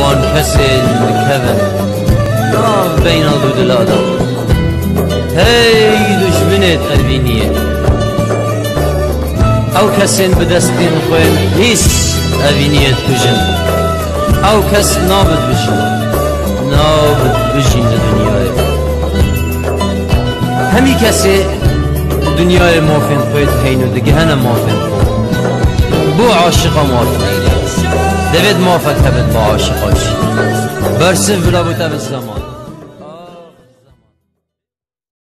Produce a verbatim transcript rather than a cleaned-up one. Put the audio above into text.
وان کسی مکون ناف بین دو دل آدم هی دشمنت اوینیه او کسی بدستین خوین هیس اوینیت کجن او کس نابد بجن نابد بجن دنیای همی کسی دنیای مافین خوید هینو دگه هنه مافین خود بو عاشقا مافین دوید مافت هبت با عاشقاش برسن بلا بوتا به زمان